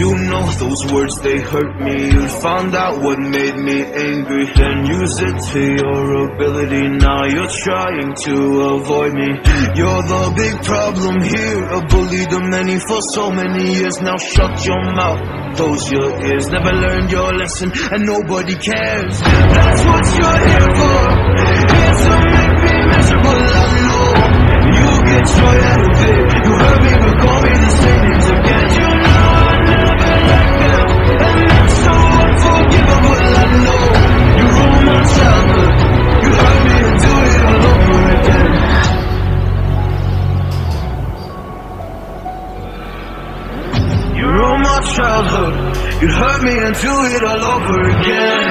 You know those words, they hurt me. You found out what made me angry, then use it to your ability. Now you're trying to avoid me. You're the big problem here, a bully to many for so many years. Now shut your mouth, close your ears. Never learned your lesson and nobody cares. That's what you're here for, here to make me miserable. I know you get joy out of it. You hurt me but call me the same names again. You know I never let them, and that's so unforgivable. I know you ruined my childhood. You hurt me and do it all over again. You ruined my childhood. You hurt me and do it all over again.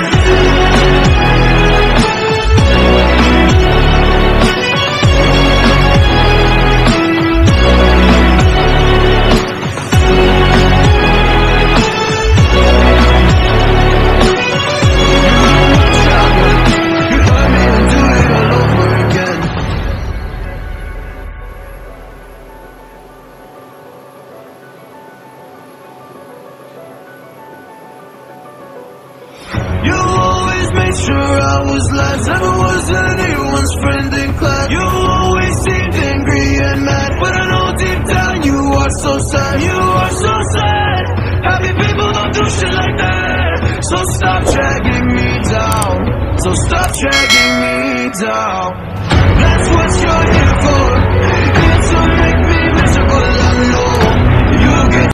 Sure, I was last, never was anyone's friend in class. You always seemed angry and mad, but I know deep down you are so sad. You are so sad. Happy people don't do shit like that. So stop dragging me down. So stop dragging me down. That's what you're here for.